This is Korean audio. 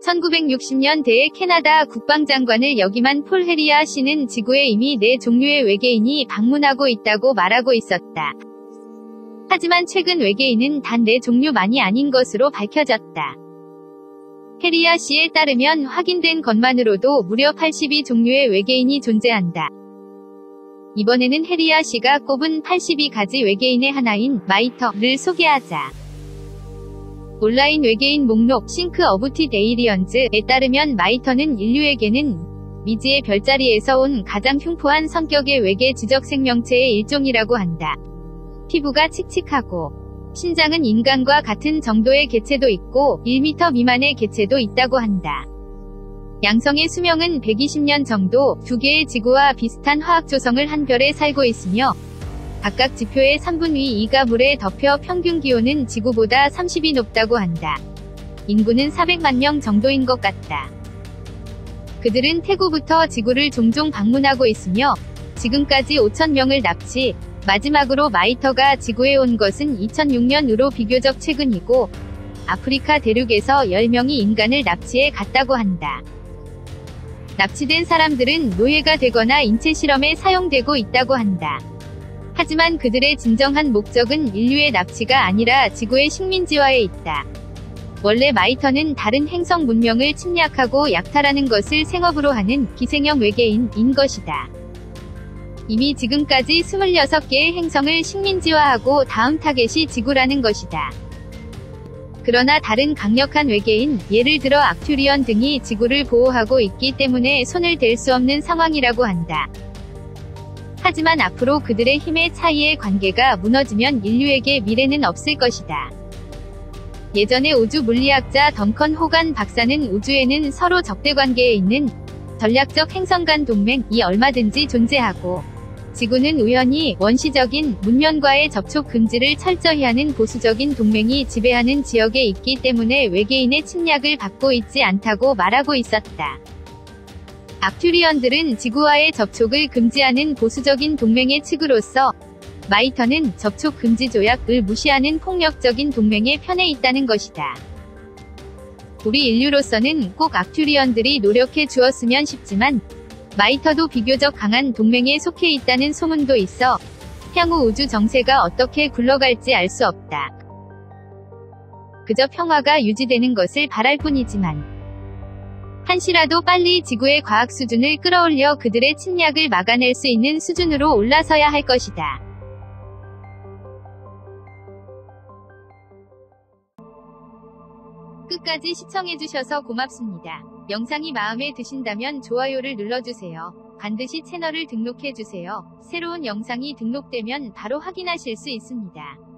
1960년대에 캐나다 국방장관을 역임한 폴 헤리아 씨는 지구에 이미 4종류의 외계인이 방문하고 있다고 말하고 있었다. 하지만 최근 외계인은 단 4종류만이 아닌 것으로 밝혀졌다. 헤리아 씨에 따르면 확인된 것만으로도 무려 82종류의 외계인이 존재한다. 이번에는 헤리아 씨가 꼽은 82가지 외계인의 하나인 마이터를 소개하자. 온라인 외계인 목록 싱크 어브 티 데이리언즈에 따르면 마이터는 인류에게는 미지의 별자리에서 온 가장 흉포한 성격의 외계 지적 생명체의 일종이라고 한다. 피부가 칙칙하고 신장은 인간과 같은 정도의 개체도 있고 1m 미만의 개체도 있다고 한다. 양성의 수명은 120년 정도, 2개의 지구와 비슷한 화학 조성을 한 별에 살고 있으며 각각 지표의 3분의 2가 물에 덮여 평균 기온은 지구보다 30이 높다고 한다. 인구는 400만 명 정도인 것 같다. 그들은 태고부터 지구를 종종 방문하고 있으며 지금까지 5,000명을 납치, 마지막으로 마이터가 지구에 온 것은 2006년으로 비교적 최근이고 아프리카 대륙에서 10명이 인간을 납치해 갔다고 한다. 납치된 사람들은 노예가 되거나 인체 실험에 사용되고 있다고 한다. 하지만 그들의 진정한 목적은 인류의 납치가 아니라 지구의 식민지화에 있다. 원래 마이터는 다른 행성 문명을 침략하고 약탈하는 것을 생업으로 하는 기생형 외계인인 것이다. 이미 지금까지 26개의 행성을 식민지화하고 다음 타겟이 지구라는 것이다. 그러나 다른 강력한 외계인, 예를 들어 악튜리언 등이 지구를 보호하고 있기 때문에 손을 댈 수 없는 상황이라고 한다. 하지만 앞으로 그들의 힘의 차이의 관계가 무너지면 인류에게 미래는 없을 것이다. 예전에 우주 물리학자 덩컨 호간 박사는 우주에는 서로 적대관계에 있는 전략적 행성 간 동맹이 얼마든지 존재하고 지구는 우연히 원시적인 문명과의 접촉 금지를 철저히 하는 보수적인 동맹이 지배하는 지역에 있기 때문에 외계인의 침략을 받고 있지 않다고 말하고 있었다. 악튜리언들은 지구와의 접촉을 금지하는 보수적인 동맹의 측으로서 마이터는 접촉 금지 조약을 무시하는 폭력적인 동맹의 편에 있다는 것이다. 우리 인류로서는 꼭 악튜리언들이 노력해 주었으면 싶지만 마이터도 비교적 강한 동맹에 속해 있다는 소문도 있어 향후 우주 정세가 어떻게 굴러갈지 알 수 없다. 그저 평화가 유지되는 것을 바랄 뿐이지만 한시라도 빨리 지구의 과학 수준을 끌어올려 그들의 침략을 막아낼 수 있는 수준으로 올라서야 할 것이다. 끝까지 시청해주셔서 고맙습니다. 영상이 마음에 드신다면 좋아요를 눌러주세요. 반드시 채널을 등록해주세요. 새로운 영상이 등록되면 바로 확인하실 수 있습니다.